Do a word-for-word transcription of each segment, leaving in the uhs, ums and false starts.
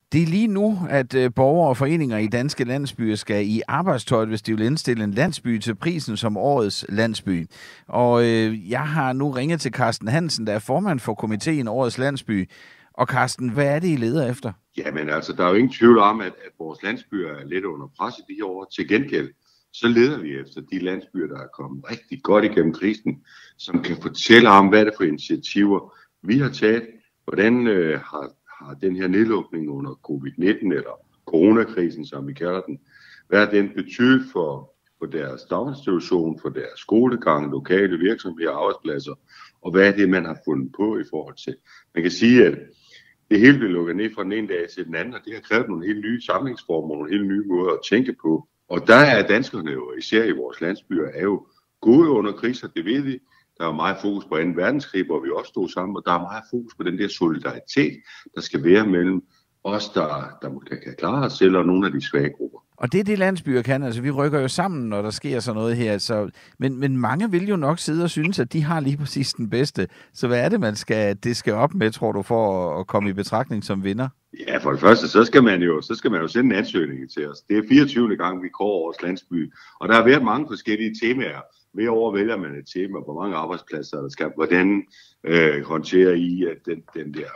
Det er lige nu, at øh, borgere og foreninger i danske landsbyer skal i arbejdstøjet, hvis de vil indstille en landsby til prisen som årets landsby. Og øh, jeg har nu ringet til Carsten Hansen, der er formand for komiteen Årets Landsby. Og Carsten, hvad er det, I leder efter? Jamen altså, der er jo ingen tvivl om, at, at vores landsbyer er lidt under pres i de her år. Til gengæld, så leder vi efter de landsbyer, der er kommet rigtig godt igennem krisen, som kan fortælle om, hvad det er for initiativer, vi har taget, hvordan øh, har har den her nedlukning under covid nitten, eller coronakrisen, som vi kalder den, hvad har den betydet for, for deres daginstitution, for deres skolegang, lokale virksomheder, arbejdspladser, og hvad er det, man har fundet på i forhold til. Man kan sige, at det hele blev lukket ned fra den ene dag til den anden, og det har krævet nogle helt nye samlingsformer, nogle helt nye måder at tænke på. Og der er danskerne jo, især i vores landsbyer, er jo gode under kriser, det ved vi. Der er meget fokus på anden verdenskrig, hvor vi også stod sammen, og der er meget fokus på den der solidaritet, der skal være mellem os, der, der måske kan klare os selv, og nogle af de svage grupper. Og det er det, landsbyer kan. Altså, vi rykker jo sammen, når der sker sådan noget her. Så, men, men mange vil jo nok sidde og synes, at de har lige præcis den bedste. Så hvad er det, man skal, det skal op med, tror du, for at komme i betragtning som vinder? Ja, for det første, så skal man jo, så skal man jo sende en ansøgning til os. Det er fireogtyvende gang, vi kårer Årets Landsby, og der har været mange forskellige temaer. Hver år vælger man et tema, hvor mange arbejdspladser der skal, hvordan øh, håndterer I at den, den der,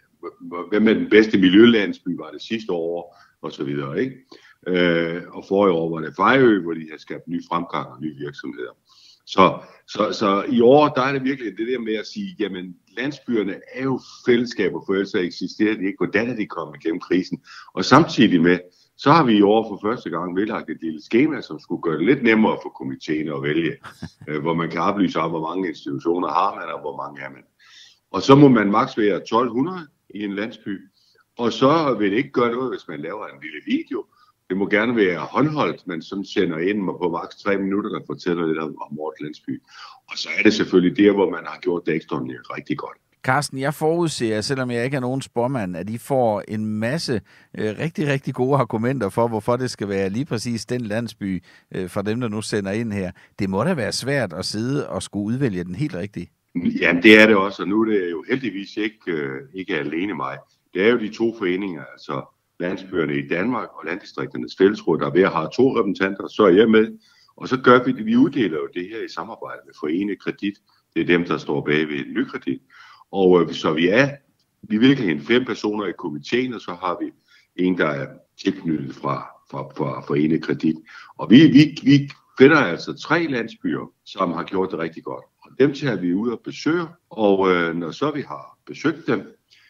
hvem er den bedste miljølandsby var det sidste år, og så videre, ikke? Øh, og forrige år var det Fejø, hvor de har skabt ny fremgang og nye virksomheder. Så, så, så i år, der er det virkelig det der med at sige, jamen landsbyerne er jo fællesskaber, for ellers eksisterer de ikke. Hvordan er de kommet igennem krisen? Og samtidig med, så har vi i år for første gang vedlagt et lille skema, som skulle gøre det lidt nemmere for komiteen at vælge, øh, hvor man kan oplyse om, hvor mange institutioner har man, og hvor mange er man. Og så må man maks være tolv hundrede i en landsby, og så vil det ikke gøre noget, hvis man laver en lille video. Det må gerne være håndholdt, men sådan sender ind på maks tre minutter, der fortæller lidt om, om vores landsby. Og så er det selvfølgelig der, hvor man har gjort det ekstraordinært rigtig godt. Carsten, jeg forudser, selvom jeg ikke er nogen spormand, at I får en masse øh, rigtig, rigtig gode argumenter for, hvorfor det skal være lige præcis den landsby øh, for dem, der nu sender ind her. Det må da være svært at sidde og skulle udvælge den helt rigtige. Jamen, det er det også, og nu er det jo heldigvis ikke, øh, ikke alene mig. Det er jo de to foreninger, altså landsbyerne i Danmark og Landdistrikternes Fællesråd, der er ved at have to repræsentanter, så er jeg med. Og så gør vi det, vi uddeler jo det her i samarbejde med Forene Kredit. Det er dem, der står bag ved Nykredit. Og øh, så vi er, vi vil have fem personer i komiteen, og så har vi en, der er tilknyttet fra, fra, fra Forene Kredit. Og vi, vi, vi finder altså tre landsbyer, som har gjort det rigtig godt. Og dem tager vi ud og besøger, og øh, når så vi har besøgt dem,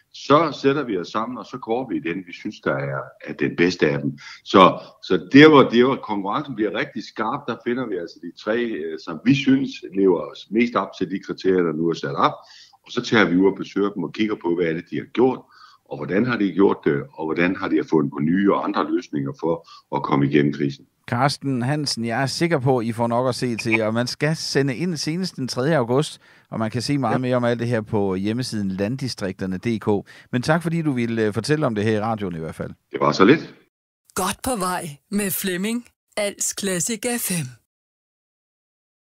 så sætter vi os sammen, og så går vi i den, vi synes, der er, er den bedste af dem. Så, så der, hvor, der, hvor konkurrencen bliver rigtig skarp, der finder vi altså de tre, som vi synes lever os mest op til de kriterier, der nu er sat op. Og så tager vi ud og besøger dem og kigger på, hvad er det, de har gjort, og hvordan har de gjort det, og hvordan har de fundet på nye og andre løsninger for at komme igennem krisen. Carsten Hansen, jeg er sikker på, at I får nok at se til, og man skal sende ind senest den tredje august, og man kan se meget ja. mere om alt det her på hjemmesiden landdistrikterne punktum d k. Men tak, fordi du ville fortælle om det her i radioen i hvert fald. Det var så lidt. Godt på vej med Flemming, Als Classic F M.